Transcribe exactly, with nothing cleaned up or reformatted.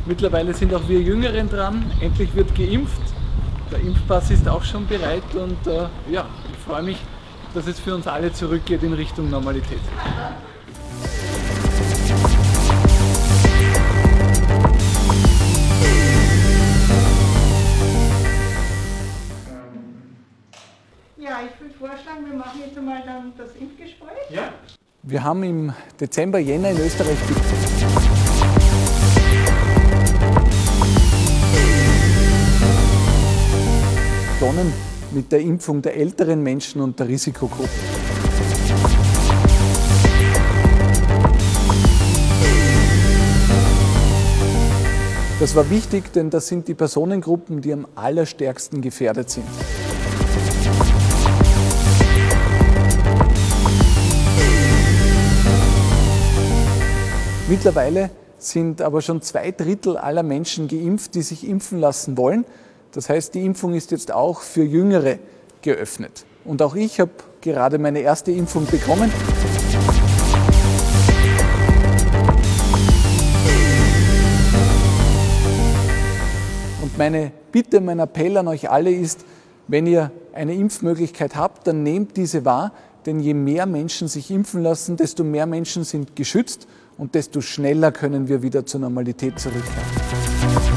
Mittlerweile sind auch wir Jüngeren dran. Endlich wird geimpft. Der Impfpass ist auch schon bereit und äh, ja, ich freue mich, dass es für uns alle zurückgeht in Richtung Normalität. Ja, ich würde vorschlagen, wir machen jetzt einmal dann das Impfgespräch. Ja. Wir haben im Dezember, Jänner in Österreich begonnen mit der Impfung der älteren Menschen und der Risikogruppen. Das war wichtig, denn das sind die Personengruppen, die am allerstärksten gefährdet sind. Mittlerweile sind aber schon zwei Drittel aller Menschen geimpft, die sich impfen lassen wollen. Das heißt, die Impfung ist jetzt auch für Jüngere geöffnet. Und auch ich habe gerade meine erste Impfung bekommen. Und meine Bitte, mein Appell an euch alle ist, wenn ihr eine Impfmöglichkeit habt, dann nehmt diese wahr, denn je mehr Menschen sich impfen lassen, desto mehr Menschen sind geschützt und desto schneller können wir wieder zur Normalität zurückkehren.